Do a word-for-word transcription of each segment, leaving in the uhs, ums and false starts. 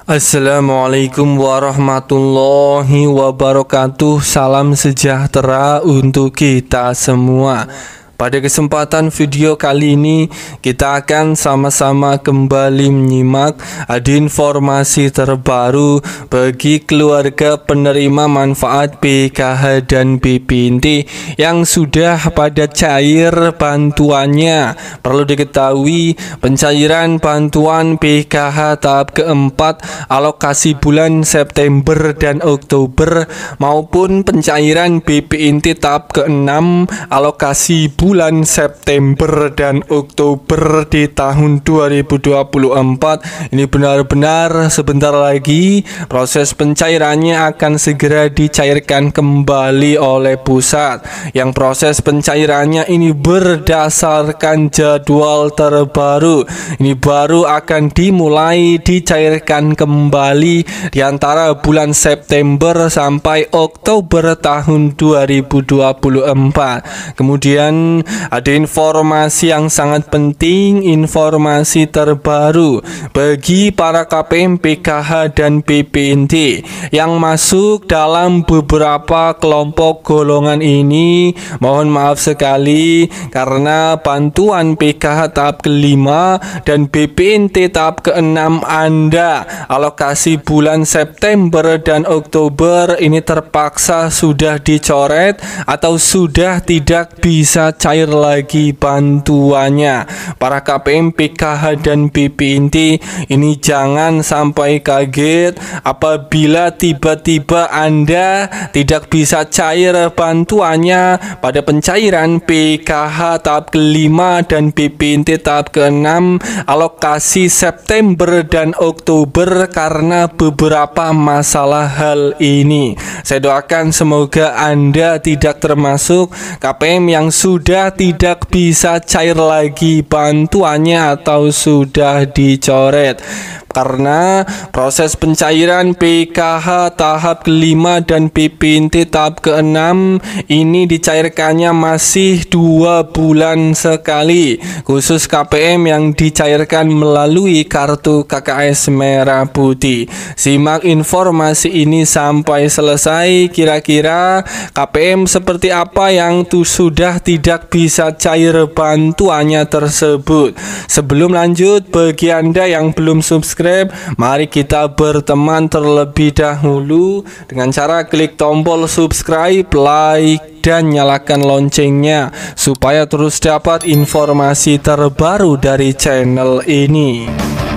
Assalamualaikum warahmatullahi wabarakatuh. Salam sejahtera untuk kita semua. Pada kesempatan video kali ini kita akan sama-sama kembali menyimak ada informasi terbaru bagi keluarga penerima manfaat P K H dan B P N T yang sudah pada cair bantuannya. Perlu diketahui pencairan bantuan P K H tahap keempat alokasi bulan September dan Oktober maupun pencairan B P N T tahap keenam alokasi bulan bulan September dan Oktober di tahun dua ribu dua puluh empat ini benar-benar sebentar lagi proses pencairannya akan segera dicairkan kembali oleh pusat. Yang proses pencairannya ini berdasarkan jadwal terbaru. Ini baru akan dimulai dicairkan kembali di antara bulan September sampai Oktober tahun dua ribu dua puluh empat. Kemudian ada informasi yang sangat penting, informasi terbaru bagi para K P M P K H dan B P N T yang masuk dalam beberapa kelompok golongan ini. Mohon maaf sekali karena bantuan P K H tahap kelima dan B P N T tahap keenam Anda alokasi bulan September dan Oktober ini terpaksa sudah dicoret atau sudah tidak bisa cair lagi bantuannya. Para K P M P K H dan B P N T ini jangan sampai kaget apabila tiba-tiba Anda tidak bisa cair bantuannya pada pencairan P K H tahap kelima dan B P N T tahap keenam alokasi September dan Oktober karena beberapa masalah hal ini. Saya doakan semoga Anda tidak termasuk K P M yang sudah tidak bisa cair lagi bantuannya atau sudah dicoret. Karena proses pencairan P K H tahap kelima dan B P N T tahap keenam ini dicairkannya masih dua bulan sekali, khusus K P M yang dicairkan melalui kartu K K S merah putih. Simak informasi ini sampai selesai. Kira-kira K P M seperti apa yang tuh sudah tidak bisa cair bantuannya tersebut. Sebelum lanjut, bagi Anda yang belum subscribe, mari kita berteman terlebih dahulu dengan cara klik tombol subscribe, like, dan nyalakan loncengnya supaya terus dapat informasi terbaru dari channel ini.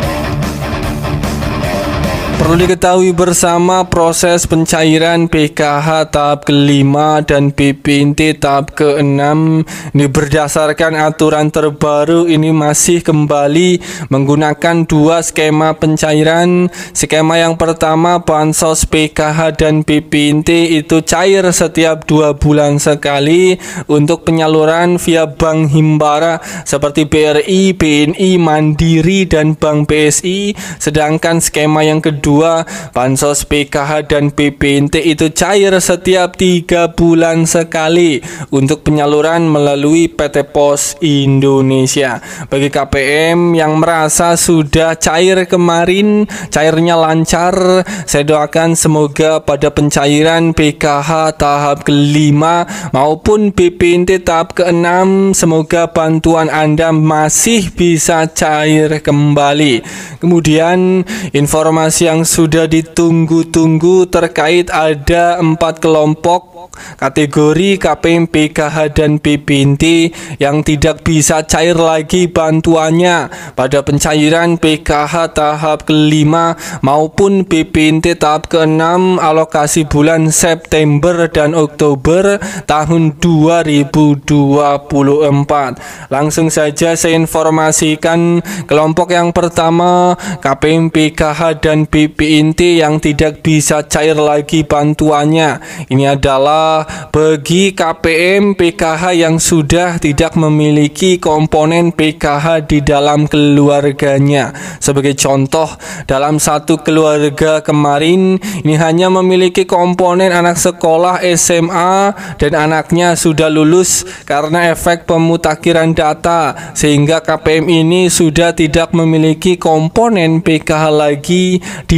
Perlu diketahui bersama proses pencairan P K H tahap kelima dan B P N T tahap keenam ini berdasarkan aturan terbaru ini masih kembali menggunakan dua skema pencairan. Skema yang pertama bansos P K H dan B P N T itu cair setiap dua bulan sekali untuk penyaluran via Bank Himbara seperti B R I, B N I, Mandiri, dan Bank B S I. Sedangkan skema yang kedua Dua, bansos P K H dan B P N T itu cair setiap tiga bulan sekali untuk penyaluran melalui P T Pos Indonesia. Bagi K P M yang merasa sudah cair kemarin, cairnya lancar, saya doakan semoga pada pencairan P K H tahap kelima maupun B P N T tahap keenam, semoga bantuan Anda masih bisa cair kembali. Kemudian informasi yang sudah ditunggu-tunggu terkait ada empat kelompok kategori K P M P K H dan B P N T yang tidak bisa cair lagi bantuannya pada pencairan P K H tahap kelima maupun B P N T tahap keenam alokasi bulan September dan Oktober tahun dua ribu dua puluh empat. Langsung saja saya informasikan kelompok yang pertama K P M P K H dan B P N T yang tidak bisa cair lagi bantuannya. Ini adalah bagi K P M P K H yang sudah tidak memiliki komponen P K H di dalam keluarganya. Sebagai contoh, dalam satu keluarga kemarin ini hanya memiliki komponen anak sekolah S M A dan anaknya sudah lulus karena efek pemutakhiran data, sehingga K P M ini sudah tidak memiliki komponen P K H lagi di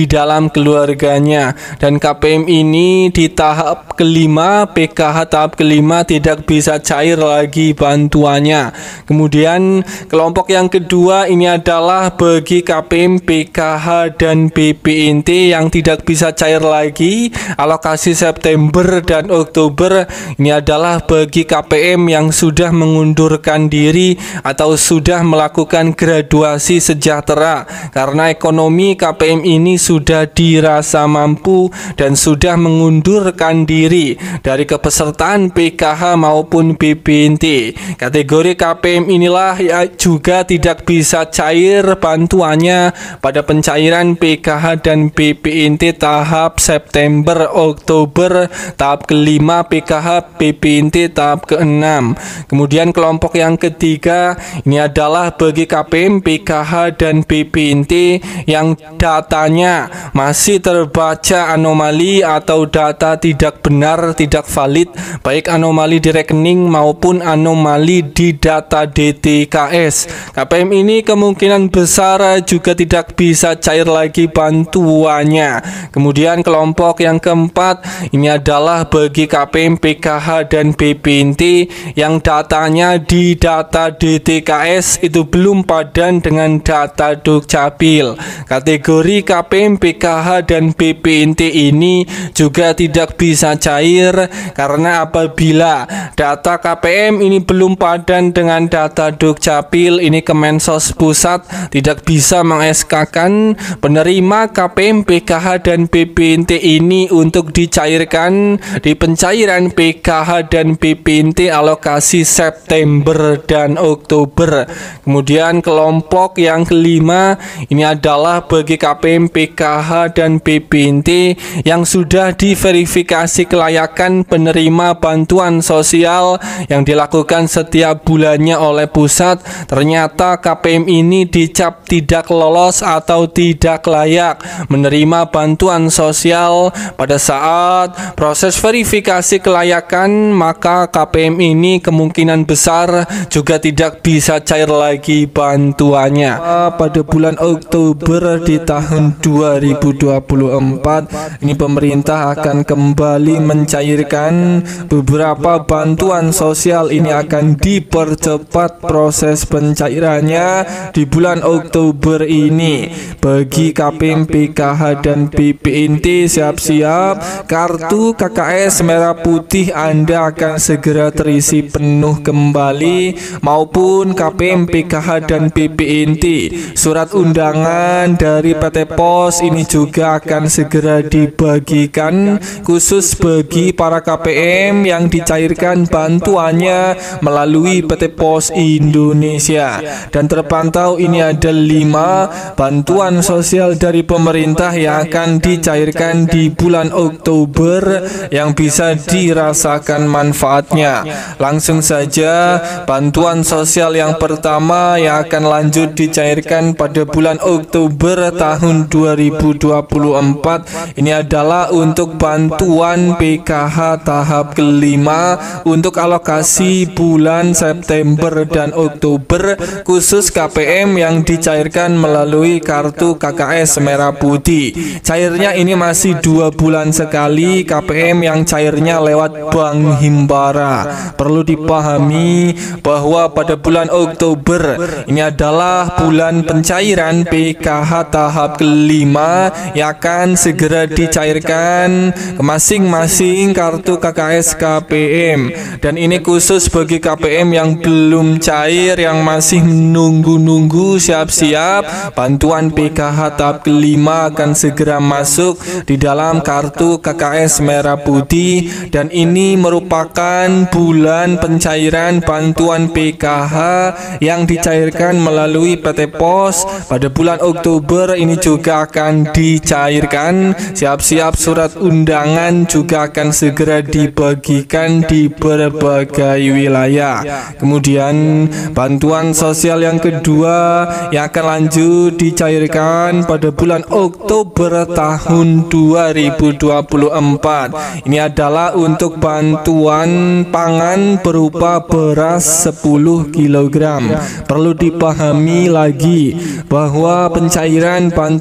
di dalam keluarganya. Dan K P M ini di tahap kelima, P K H tahap kelima tidak bisa cair lagi bantuannya. Kemudian kelompok yang kedua ini adalah bagi K P M, P K H dan B P N T yang tidak bisa cair lagi alokasi September dan Oktober. Ini adalah bagi K P M yang sudah mengundurkan diri atau sudah melakukan graduasi sejahtera, karena ekonomi K P M ini sudah dirasa mampu dan sudah mengundurkan diri dari kepesertaan P K H maupun B P N T. Kategori K P M inilah ya juga tidak bisa cair bantuannya pada pencairan P K H dan B P N T tahap September Oktober tahap kelima, P K H B P N T tahap keenam. Kemudian kelompok yang ketiga ini adalah bagi K P M, P K H dan B P N T yang datanya masih terbaca anomali atau data tidak benar, tidak valid, baik anomali di rekening maupun anomali di data D T K S. K P M ini kemungkinan besar juga tidak bisa cair lagi bantuannya. Kemudian kelompok yang keempat ini adalah bagi K P M, P K H dan B P N T yang datanya di data D T K S itu belum padan dengan data Dukcapil. Kategori K P M, P K H dan B P N T ini juga tidak bisa cair karena apabila data K P M ini belum padan dengan data Dukcapil, ini Kemensos Pusat tidak bisa meng-S K-kan penerima K P M, P K H dan B P N T ini untuk dicairkan di pencairan P K H dan B P N T alokasi September dan Oktober. Kemudian kelompok yang kelima ini adalah bagi K P M, P K H dan B P N T yang sudah diverifikasi kelayakan penerima bantuan sosial yang dilakukan setiap bulannya oleh pusat. Ternyata K P M ini dicap tidak lolos atau tidak layak menerima bantuan sosial pada saat proses verifikasi kelayakan, maka K P M ini kemungkinan besar juga tidak bisa cair lagi bantuannya. Pada bulan Oktober di tahun dua ribu dua puluh empat ini pemerintah akan kembali mencairkan beberapa bantuan sosial. Ini akan dipercepat proses pencairannya di bulan Oktober ini. Bagi K P M, P K H dan B P N T siap-siap, kartu K K S merah putih Anda akan segera terisi penuh kembali, maupun K P M, P K H dan B P N T. Surat undangan dari P T Pos ini juga akan segera dibagikan khusus bagi para K P M yang dicairkan bantuannya melalui P T Pos Indonesia. Dan terpantau ini ada lima bantuan sosial dari pemerintah yang akan dicairkan di bulan Oktober yang bisa dirasakan manfaatnya. Langsung saja, bantuan sosial yang pertama yang akan lanjut dicairkan pada bulan Oktober tahun dua ribu dua puluh empat ini adalah untuk bantuan P K H tahap kelima untuk alokasi bulan September dan Oktober khusus K P M yang dicairkan melalui kartu K K S merah putih. Cairnya ini masih dua bulan sekali K P M yang cairnya lewat Bank Himbara. Perlu dipahami bahwa pada bulan Oktober ini adalah bulan pencairan P K H tahap kelima yang akan segera dicairkan ke masing-masing kartu K K S K P M. Dan ini khusus bagi K P M yang belum cair, yang masih menunggu-nunggu, siap-siap bantuan P K H tahap kelima akan segera masuk di dalam kartu K K S merah putih. Dan ini merupakan bulan pencairan bantuan P K H yang dicairkan melalui P T Pos pada bulan Oktober ini juga akan dicairkan. Siap-siap surat undangan juga akan segera dibagikan di berbagai wilayah. Kemudian bantuan sosial yang kedua yang akan lanjut dicairkan pada bulan Oktober tahun dua ribu dua puluh empat ini adalah untuk bantuan pangan berupa beras sepuluh kilogram. Perlu dipahami lagi bahwa pencairan bantuan pangan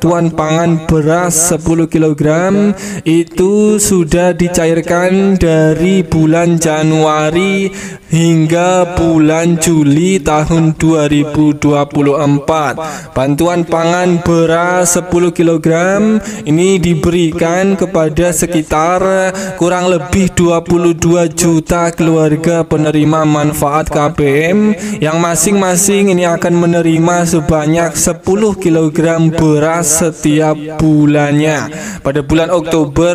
pangan beras sepuluh kilogram itu sudah dicairkan dari bulan Januari hingga bulan Juli tahun dua ribu dua puluh empat. Bantuan pangan beras sepuluh kilogram ini diberikan kepada sekitar kurang lebih dua puluh dua juta keluarga penerima manfaat K P M yang masing-masing ini akan menerima sebanyak sepuluh kilogram beras setiap bulannya. Pada bulan Oktober,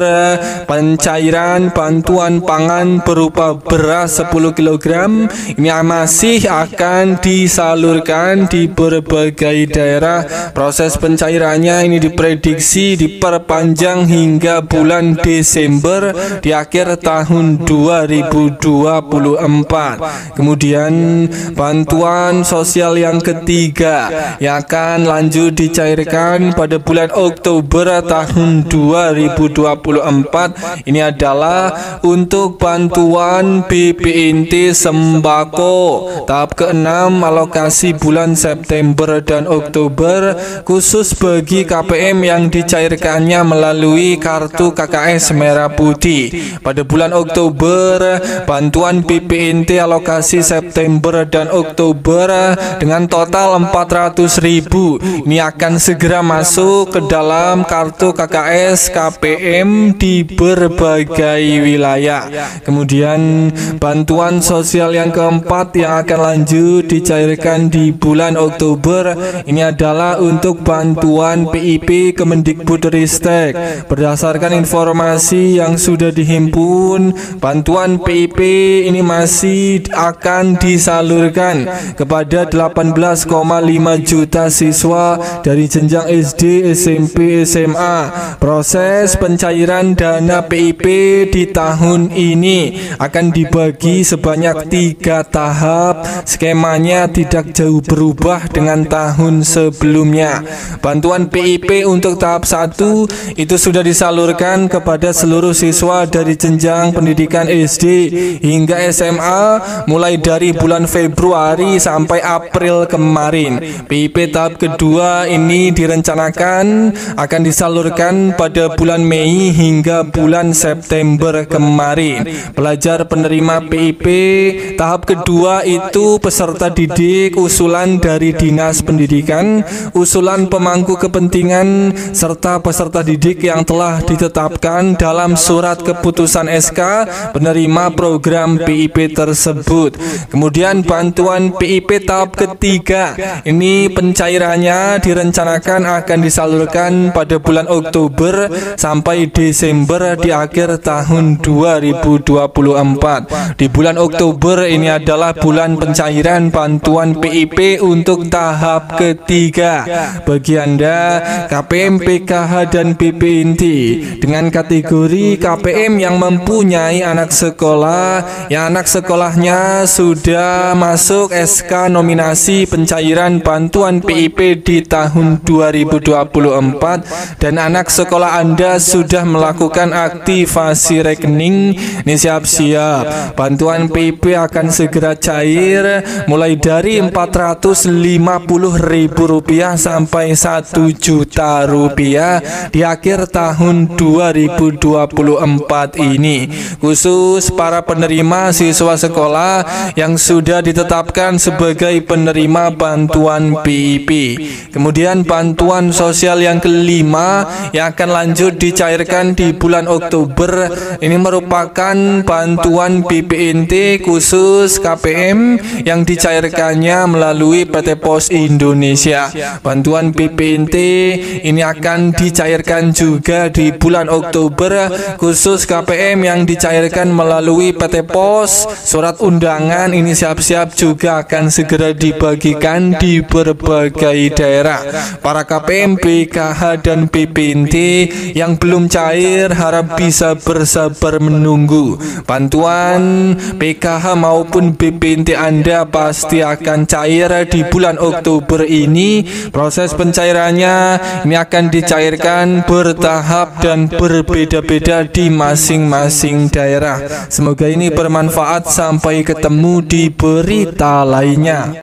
pencairan bantuan pangan berupa beras sepuluh kilogram ini masih akan disalurkan di berbagai daerah. Proses pencairannya ini diprediksi diperpanjang hingga bulan Desember di akhir tahun dua ribu dua puluh empat. Kemudian bantuan sosial yang ketiga yang akan lanjut dicairkan pada bulan Oktober tahun dua ribu dua puluh empat ini adalah untuk bantuan B P N T sembako tahap keenam alokasi bulan September dan Oktober khusus bagi K P M yang dicairkannya melalui kartu K K S merah putih. Pada bulan Oktober, bantuan B P N T alokasi September dan Oktober dengan total empat ratus ribu ini akan segera masuk ke dalam kartu K K S K P M di berbagai wilayah. Kemudian bantuan sosial yang keempat yang akan lanjut dicairkan di bulan Oktober ini adalah untuk bantuan P I P Kemendikbudristek. Berdasarkan informasi yang sudah dihimpun, bantuan P I P ini masih akan disalurkan kepada delapan belas koma lima juta siswa dari jenjang S D, S M P, S M A. Proses pencairan dana P I P di tahun ini akan dibagi sebanyak tiga tahap. Skemanya tidak jauh berubah dengan tahun sebelumnya. Bantuan P I P untuk tahap satu itu sudah disalurkan kepada seluruh siswa dari jenjang pendidikan S D hingga S M A mulai dari bulan Februari sampai April kemarin. P I P tahap kedua ini direncanakan akan disalurkan pada bulan Mei hingga bulan September kemarin. Pelajar penerima P I P tahap kedua itu peserta didik usulan dari Dinas Pendidikan, usulan pemangku kepentingan, serta peserta didik yang telah ditetapkan dalam surat keputusan S K penerima program P I P tersebut. Kemudian bantuan P I P tahap ketiga ini pencairannya direncanakan akan disalurkan pada bulan Oktober sampai Desember di akhir tahun dua ribu dua puluh empat. Di bulan Oktober ini adalah bulan pencairan bantuan P I P untuk tahap ketiga. Bagi Anda K P M, P K H dan B P N T dengan kategori K P M yang mempunyai anak sekolah yang anak sekolahnya sudah masuk S K nominasi pencairan bantuan P I P di tahun dua ribu dua puluh empat dan anak sekolah Anda sudah melakukan aktivasi rekening, ini siap-siap. Bantuan P I P akan segera cair mulai dari empat ratus lima puluh ribu rupiah sampai satu juta rupiah di akhir tahun dua ribu dua puluh empat ini, khusus para penerima siswa sekolah yang sudah ditetapkan sebagai penerima bantuan P I P. Kemudian bantuan sosial yang kelima yang akan lanjut dicairkan di bulan Oktober ini merupakan bantuan B P N T khusus K P M yang dicairkannya melalui P T Pos Indonesia. Bantuan B P N T ini akan dicairkan juga di bulan Oktober khusus K P M yang dicairkan melalui P T Pos. Surat undangan ini siap-siap juga akan segera dibagikan di berbagai daerah. Para K P M, P K H dan B P N T yang belum cair harap bisa bersabar menunggu. Bantuan P K H maupun B P N T Anda pasti akan cair di bulan Oktober ini. Proses pencairannya ini akan dicairkan bertahap dan berbeda-beda di masing-masing daerah. Semoga ini bermanfaat. Sampai ketemu di berita lainnya.